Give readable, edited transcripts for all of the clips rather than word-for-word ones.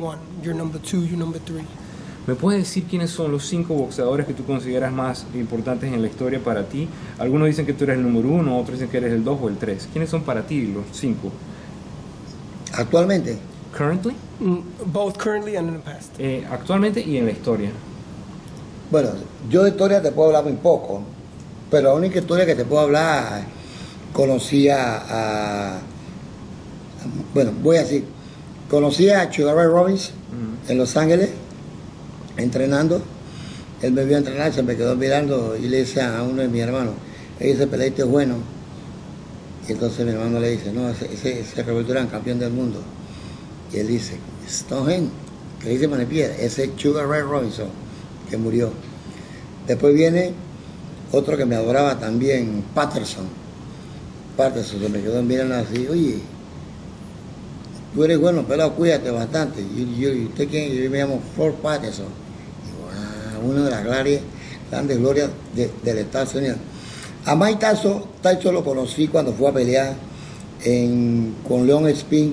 one, your number two, your number three. ¿Me puedes decir quiénes son los 5 boxeadores que tú consideras más importantes en la historia para ti? Algunos dicen que tú eres el número 1, otros dicen que eres el 2 o el 3. ¿Quiénes son para ti los 5? Actualmente. Currently? Both currently and in the past. Actualmente y en la historia. Bueno, yo de historia te puedo hablar muy poco, pero la única historia que te puedo hablar, conocí bueno, voy a decir, conocí a Sugar Ray Robinson en Los Ángeles, entrenando. Él me vio entrenar, se me quedó mirando y le decía a uno de mis hermanos, ese peleito es bueno. Y entonces mi hermano le dice, no, ese Robert Duran, campeón del mundo. Y él dice, Stonehenge, que dice Manepiedra, ese es Sugar Ray Robinson, que murió. Después viene otro que me adoraba también, Patterson, se me quedó mirando así, oye, tú eres bueno, pelado, cuídate bastante. ¿Y usted quién? Yo me llamo Ford Patterson. Y, wow, una de las grandes glorias del Estados Unidos. A Mike Tyson lo conocí cuando fue a pelear con Leon Spin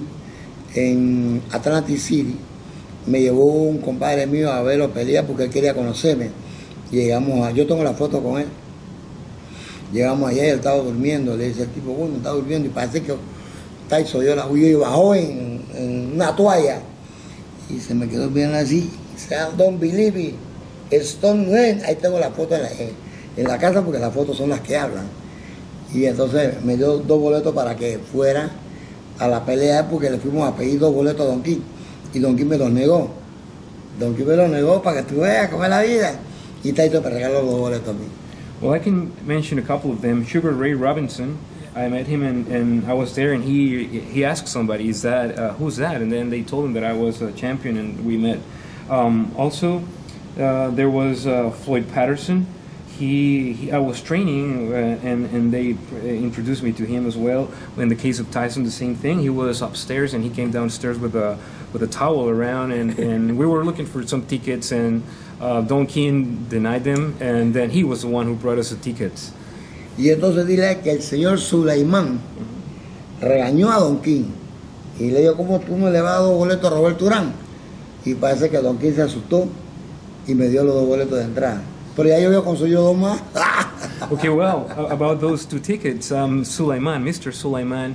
en Atlantic City. Me llevó un compadre mío a verlo pelear porque él quería conocerme. Yo tengo la foto con él. Llegamos allá y él estaba durmiendo. Le dice el tipo, bueno, está durmiendo y parece que Tyson y bajó en una toalla y se me quedó bien así. Don't believe it. Stonehenge. Ahí tengo la foto en la casa porque las fotos son las que hablan. Y entonces me dio 2 boletos para que fuera a la pelea porque le fuimos a pedir 2 boletos a Don King y Don King me los negó. Don King me los negó para que tú veas cómo es la vida y Tyson me regaló los 2 boletos a mí. Well, I can mention a couple of them. Sugar Ray Robinson. I met him and I was there and he asked somebody, "Is that who's that?" And then they told him that I was a champion and we met. Also, there was Floyd Patterson. I was training and they introduced me to him as well. In the case of Tyson, the same thing. He was upstairs and he came downstairs with a towel around and we were looking for some tickets and Don King denied them and then he was the one who brought us the tickets. Y entonces dile que el señor Suleiman regañó a Don King y le dijo, ¿cómo tú no le vas a dar 2 boletos a Robert Duran? Y parece que Don King se asustó y me dio los 2 boletos de entrada. Pero ya yo había conseguido 2 más. Okay, well, about those 2 tickets, Mr. Suleiman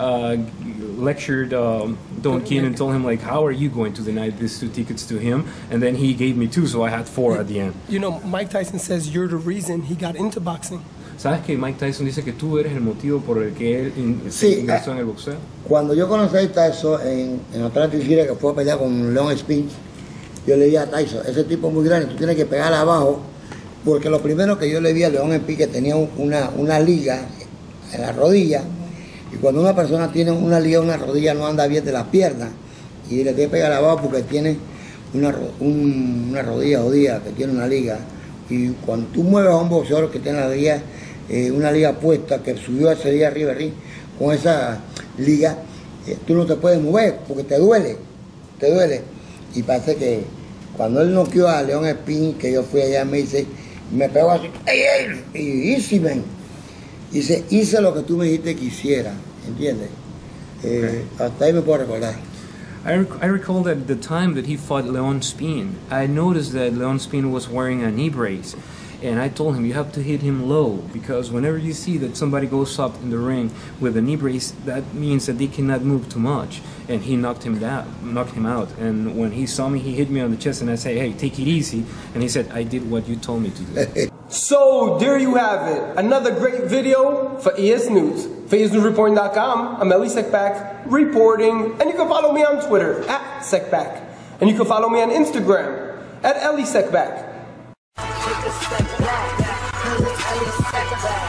lectured Don King and told him, like, how are you going to deny these 2 tickets to him? And then he gave me 2, so I had 4 at the end. You know, Mike Tyson says you're the reason he got into boxing. ¿Sabes que Mike Tyson dice que tú eres el motivo por el que él ingresó en el boxeo? Cuando yo conocí a Tyson en Atlantic City, que fue a pelear con Leon Spin, yo le dije a Tyson, ese tipo es muy grande, tú tienes que pegarle abajo, porque lo primero que yo le vi a Leon Spin que tenía una liga en la rodilla, y cuando una persona tiene una liga en una rodilla no anda bien de las piernas, y le tiene que pegar abajo porque tiene una rodilla jodida, que tiene una liga, y cuando tú mueves a un boxeador que tiene una liga puesta, que subió ese día arriba del ring, con esa liga, tú no te puedes mover porque te duele. Y parece que cuando él noqueó a Leon Spin, que yo fui allá, me pegó así, y easy, man. Dice, hice lo que tú me dijiste que hiciera, ¿entiendes? Okay. Hasta ahí me puedo recordar. I recall that at the time that he fought Leon Spin, I noticed that Leon Spin was wearing a knee brace. And I told him, you have to hit him low, because whenever you see that somebody goes up in the ring with a knee brace, that means that they cannot move too much. And he knocked him out. And when he saw me, he hit me on the chest, and I said, hey, take it easy. And he said, I did what you told me to do. So, there you have it. Another great video for EsNews. For EsNewsReporting.com, I'm Elie Seckbach reporting. And you can follow me on Twitter, @Seckbach. And you can follow me on Instagram, @Elie Seckbach. Take a step back, Elie Seckbach.